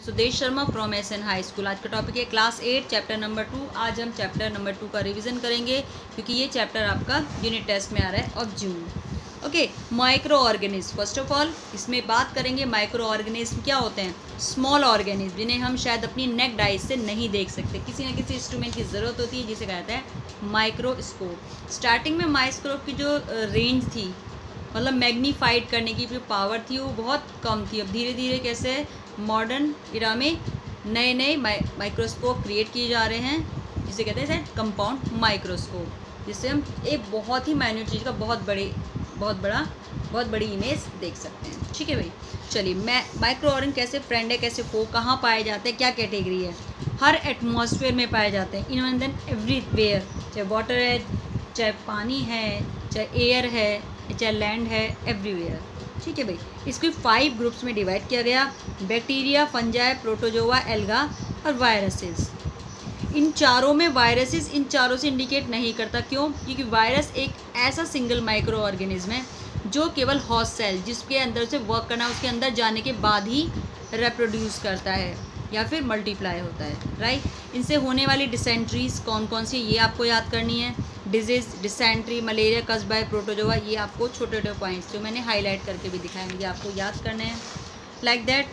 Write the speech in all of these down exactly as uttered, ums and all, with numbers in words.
Sudesh Sharma from S N high school. आज का topic है class eight chapter number two. आज हम चैप्टर नंबर टू का रिवीजन करेंगे क्योंकि ये चैप्टर आपका यूनिट टेस्ट में आ रहा है of June. Okay, microorganism. First of all इसमें बात करेंगे माइक्रो ऑर्गेनिज्म क्या होते हैं। स्मॉल ऑर्गेनिज्म जिन्हें हम शायद अपनी नेक डाइज से नहीं देख सकते, किसी न किसी इंस्ट्रूमेंट की ज़रूरत होती है जिसे कहते हैं माइक्रोस्कोप। स्टार्टिंग में माइक्रोस्कोप की जो रेंज थी, मतलब मैग्नीफाइड करने की जो पावर थी वो बहुत कम थी। अब धीरे धीरे कैसे मॉडर्न इरा में नए नए माइक्रोस्कोप क्रिएट किए जा रहे हैं जिसे कहते हैं शायद कंपाउंड माइक्रोस्कोप, जिससे हम एक बहुत ही माइन्यूट चीज़ का बहुत बड़े बहुत बड़ा बहुत बड़ी इमेज देख सकते हैं। ठीक है भाई, चलिए मैं माइक्रो ऑर्गेनिज्म कैसे फ्रेंड है, कैसे फो कहाँ पाए जाते हैं, क्या कैटेगरी है। हर एटमॉस्फेयर में पाए जाते हैं, इन एंड देन एवरीवेयर, चाहे वाटर है, चाहे पानी है, चाहे एयर है, चाहे लैंड है, एवरीवेयर। ठीक है भाई, इसको फाइव ग्रुप्स में डिवाइड किया गया। Bacteria, fungi, protozoa, alga viruses वायरसेस। इन चारों में वायरसेस इन चारों से इंडिकेट नहीं करता। क्यों? क्योंकि वायरस एक ऐसा सिंगल माइक्रो ऑर्गेनिज्म है जो केवल होस्ट सेल जिसके अंदर से वर्क करना उसके अंदर जाने के बाद ही रिप्रोड्यूस करता है या फिर मल्टीप्लाई होता है। राइट, इनसे होने वाली डिसेंट्रीज कौन कौन सी ये आपको याद करनी है। डिजीज़, डिसेंट्री, मलेरिया, कस्बाई, प्रोटोजोआ, ये आपको छोटे छोटे पॉइंट्स जो मैंने हाईलाइट करके भी दिखाएंगे आपको याद करने हैं। लाइक दैट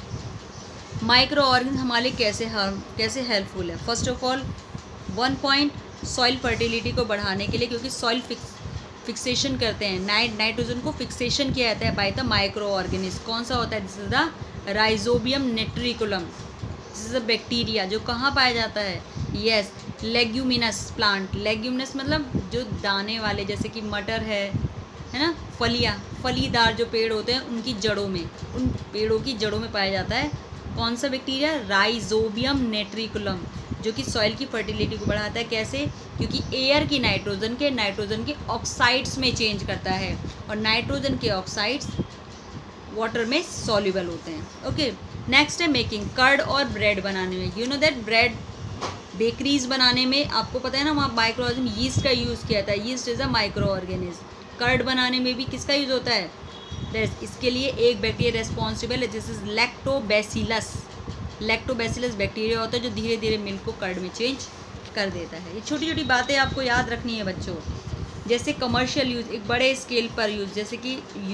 माइक्रो ऑर्गेनिज्म हमारे लिए कैसे हार्म कैसे हेल्पफुल है। First of all one point, soil fertility को बढ़ाने के लिए, क्योंकि सॉइल फिक्स फिक्सेशन करते हैं, नाइट नाइट्रोजन को फिक्सेशन किया जाता है बाय द माइक्रो ऑर्गेनिज्म। कौन सा होता है? दिस इज द राइजोबियम नेट्रिकुलम। दिस इज अ बैक्टीरिया जो कहाँ पाया जाता है? Yes, leguminous plant. लेग्यूमिनस मतलब जो दाने वाले, जैसे कि मटर है है ना, फलियाँ, फलीदार जो पेड़ होते हैं उनकी जड़ों में, उन पेड़ों की जड़ों में पाया जाता है कौन सा बैक्टीरिया? राइजोबियम नेट्रिकुलम, जो कि सॉइल की फर्टिलिटी को बढ़ाता है। कैसे? क्योंकि एयर की नाइट्रोजन के नाइट्रोजन के ऑक्साइड्स में चेंज करता है और नाइट्रोजन के ऑक्साइड्स वाटर में सॉल्युबल होते हैं। ओके, नेक्स्ट है मेकिंग, कर्ड और ब्रेड बनाने में। You know that bread bakeries बनाने में आपको पता है ना, वहाँ माइक्रो ऑर्गेनिज्म यीस्ट का यूज़ किया था। Yeast is a micro organism. Curd बनाने में भी किसका यूज़ होता है? इसके लिए एक बैक्टीरिया रेस्पॉन्सिबल है, this is lactobacillus. Lactobacillus bacteria होता है जो धीरे धीरे मिल्क को कर्ड में चेंज कर देता है। ये छोटी छोटी बातें आपको याद रखनी है बच्चों। जैसे कमर्शियल यूज़, एक बड़े स्केल पर यूज़, जैसे कि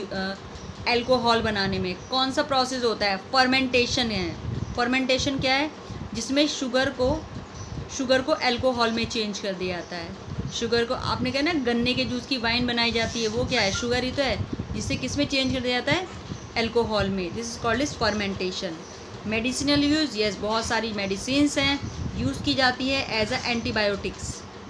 एल्कोहल बनाने में कौन सा प्रोसेस होता है? फर्मेंटेशन है। फर्मेंटेशन क्या है? जिसमें शुगर को शुगर को अल्कोहल में चेंज कर दिया जाता है। शुगर को आपने कहा ना गन्ने के जूस की वाइन बनाई जाती है, वो क्या है? शुगर ही तो है, जिससे किस में चेंज कर दिया जाता है? अल्कोहल में। This is called is fermentation. Medicinal use, yes, बहुत सारी मेडिसिन्स हैं यूज़ की जाती है एज अ एंटीबायोटिक्स,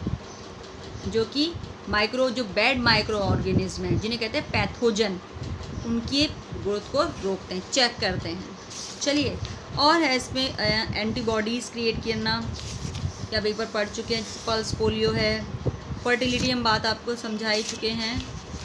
जो कि माइक्रो जो बैड माइक्रो ऑर्गेनिज्म हैं जिन्हें कहते हैं पैथोजन, उनकी ग्रोथ को रोकते हैं, चेक करते हैं। चलिए, और है इसमें एंटीबॉडीज़ क्रिएट करना, क्या आप एक बार पढ़ चुके हैं। पल्स पोलियो है, फर्टिलिटी हम बात आपको समझा ही चुके हैं।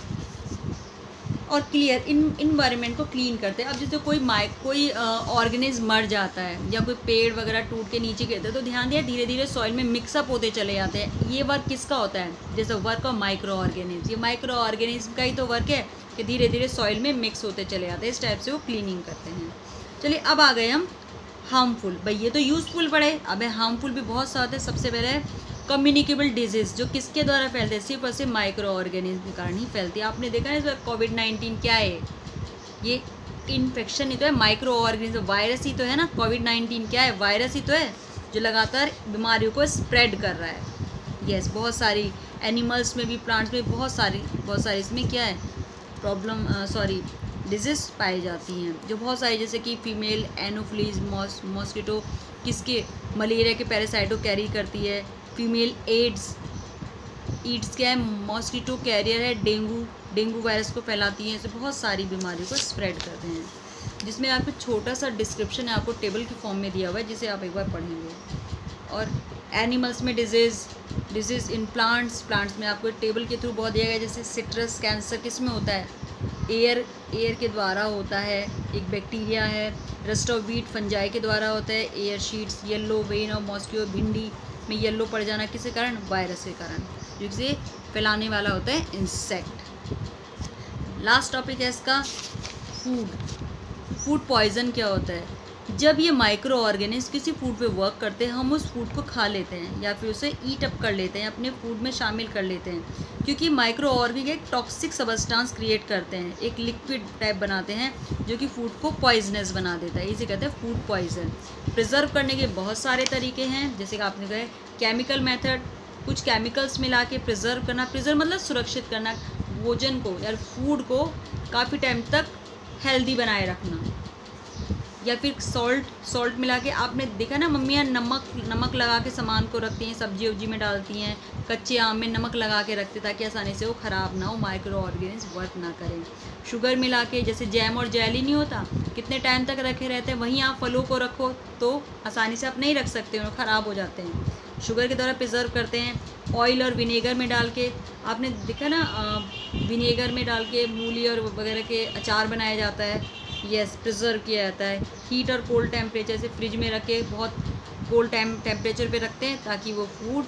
और क्लियर इन इन्वायरमेंट को क्लीन करते हैं। अब जैसे कोई माइक कोई ऑर्गेनिज्म मर जाता है या कोई पेड़ वगैरह टूट के नीचे गिरता है तो ध्यान दिया धीरे धीरे सॉइल में मिक्सअप होते चले जाते हैं। ये वर्क किसका होता है? जैसे वर्क ऑफ माइक्रो ऑर्गेनिज्म। ये माइक्रो ऑर्गेनिज्म का ही तो वर्क है कि धीरे धीरे सॉइल में मिक्स होते चले जाते हैं। इस टाइप से वो क्लीनिंग करते हैं। चलिए, अब आ गए हम हार्मफुल। भाई ये तो यूज़फुल पढ़े, अब हार्मफुल भी बहुत सारे। सबसे पहले कम्युनिकेबल डिजीज़, जो किसके द्वारा फैलते हैं? सिर्फ और सिर्फ माइक्रो ऑर्गेनिज्म के कारण ही फैलती है। आपने देखा है इस बार कोविड नाइन्टीन क्या है? ये इन्फेक्शन ही तो है, माइक्रो ऑर्गेनिज्म, वायरस ही तो है ना। कोविड नाइन्टीन क्या है? वायरस ही तो है जो लगातार बीमारियों को स्प्रेड कर रहा है। यस, बहुत सारी एनिमल्स में भी, प्लांट्स में बहुत सारी बहुत सारी इसमें क्या है प्रॉब्लम, सॉरी डिजीज़ पाई जाती हैं जो बहुत सारी, जैसे कि फीमेल एनोफ्लीज मॉस्किटो किसके? मलेरिया के पैरासाइटो कैरी करती है। फीमेल एड्स, ईड्स क्या है? मॉस्किटो कैरियर है, डेंगू डेंगू वायरस को फैलाती हैं। ऐसे बहुत सारी बीमारियों को स्प्रेड करते हैं, जिसमें आपको छोटा सा डिस्क्रिप्शन है, आपको टेबल के फॉर्म में दिया हुआ है जिसे आप एक बार पढ़ेंगे। और एनिमल्स में disease disease in plants plants में आपको टेबल के थ्रू बहुत दिया गया। जैसे सिट्रस कैंसर किस में होता है? एयर एयर के द्वारा होता है, एक बैक्टीरिया है। रस्ट ऑफ वीट फंजाई के द्वारा होता है। एयर शीट्स, येलो वेन और मॉस्कियो, भिंडी में येलो पड़ जाना किसके कारण? वायरस के कारण, जिसे फैलाने वाला होता है इंसेक्ट। लास्ट टॉपिक है इसका फूड। फूड पॉइजन क्या होता है? जब ये माइक्रो ऑर्गेनिज्म किसी फूड पे वर्क करते हैं, हम उस फूड को खा लेते हैं या फिर उसे ईट अप कर लेते हैं, अपने फूड में शामिल कर लेते हैं, क्योंकि माइक्रो ऑर्गेनिज एक टॉक्सिक सबस्टांस क्रिएट करते हैं, एक लिक्विड टाइप बनाते हैं जो कि फूड को पॉइजनस बना देता है। इसे कहते हैं फूड पॉइजन। प्रिजर्व करने के बहुत सारे तरीके हैं, जैसे कि आपने कहा केमिकल मेथड, कुछ केमिकल्स मिला के प्रिजर्व करना। प्रिजर्व मतलब सुरक्षित करना, भोजन को या फूड को काफ़ी टाइम तक हेल्दी बनाए रखना। या फिर सॉल्ट सॉल्ट मिला के, आपने देखा ना मम्मियाँ नमक नमक लगा के सामान को रखती हैं, सब्जी उब्जी में डालती हैं, कच्चे आम में नमक लगा के रखते ताकि आसानी से वो ख़राब ना हो, माइक्रो ऑर्गेनिज्म वर्क ना करें। शुगर मिला के, जैसे जैम और जेली नहीं होता, कितने टाइम तक रखे रहते हैं, वहीं आप फलों को रखो तो आसानी से आप नहीं रख सकते, वो ख़राब हो जाते हैं। शुगर के द्वारा प्रिजर्व करते हैं। ऑयल और विनेगर में डाल के, आपने देखा ना विनेगर में डाल के मूली और वगैरह के अचार बनाया जाता है, यस प्रिजर्व किया जाता है। हीट और कोल्ड टेम्परेचर से फ्रिज में रख के बहुत कोल्ड टेम टेम्परेचर पे रखते हैं ताकि वो फूड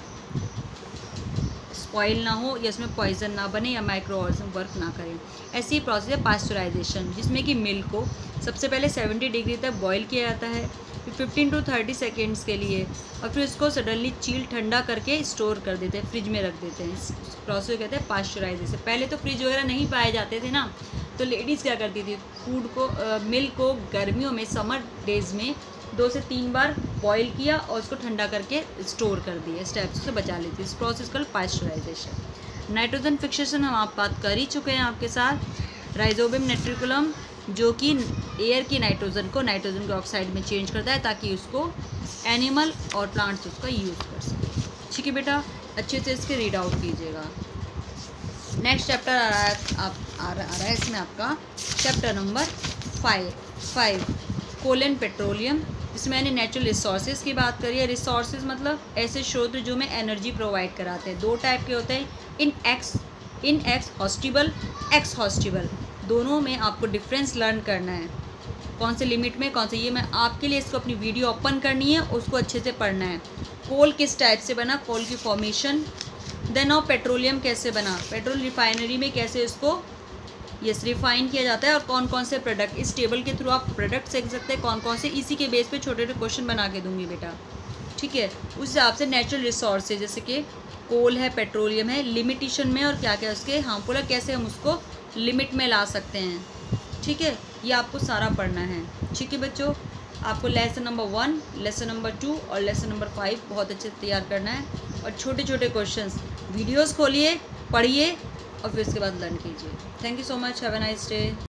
स्पॉइल ना हो या उसमें पॉइजन ना बने या माइक्रो ऑर्गेनिज्म वर्क ना करें। ऐसी प्रोसेस है पास्चराइजेशन, जिसमें कि मिल्क को सबसे पहले सत्तर डिग्री तक बॉईल किया जाता है, फिर पंद्रह टू तीस सेकेंड्स के लिए, और फिर उसको सडनली चील ठंडा करके स्टोर कर देते हैं, फ्रिज में रख देते हैं। इस प्रोसेस कहते हैं पास्चराइजेशन। पहले तो फ्रिज वगैरह नहीं पाए जाते थे ना, तो लेडीज़ क्या करती थी, फूड को मिल्क को गर्मियों में समर डेज में दो से तीन बार बॉईल किया और उसको ठंडा करके स्टोर कर दिया, स्टेप्स से बचा लेती है। इस प्रोसेस का पास्चराइजेशन। नाइट्रोजन फिक्सेशन हम आप बात कर ही चुके हैं आपके साथ। राइजोबियम नाइट्रिकुलम जो कि एयर की नाइट्रोजन को नाइट्रोजन के ऑक्साइड में चेंज करता है ताकि उसको एनिमल और प्लांट्स उसका यूज़ कर सकें। ठीक है बेटा, अच्छे से इसके रीड आउट कीजिएगा। नेक्स्ट चैप्टर आ रहा है आप आ रहा है इसमें आपका chapter number five five coal and petroleum. इसमें मैंने नेचुरल रिसोर्सेज की बात करी है। रिसोर्सेज मतलब ऐसे स्रोत जो में एनर्जी प्रोवाइड कराते हैं। दो टाइप के होते हैं, in ex inexhaustible, exhaustible. दोनों में आपको डिफरेंस लर्न करना है, कौन से लिमिट में कौन से, ये मैं आपके लिए इसको अपनी वीडियो ओपन करनी है, उसको अच्छे से पढ़ना है। कोल किस टाइप से बना, कोल की फॉर्मेशन। देन और पेट्रोलियम कैसे बना, पेट्रोल रिफाइनरी में कैसे इसको यस रिफाइन किया जाता है, और कौन कौन से प्रोडक्ट। इस टेबल के थ्रू आप प्रोडक्ट सीख सकते हैं कौन कौन से, इसी के बेस पे छोटे छोटे क्वेश्चन बना के दूंगी बेटा। ठीक है, उस हिसाब से नेचुरल रिसोर्सेज जैसे कि कोल है, पेट्रोलियम है, लिमिटेशन में और क्या क्या उसके हार्मफुल है, कैसे हम उसको लिमिट में ला सकते हैं। ठीक है, ये आपको सारा पढ़ना है। ठीक है बच्चों, आपको lesson number one, lesson number two और लेसन नंबर फाइव बहुत अच्छे से तैयार करना है, और छोटे छोटे क्वेश्चंस वीडियोस खोलिए, पढ़िए और फिर उसके बाद लर्न कीजिए। Thank you so much, have a nice day.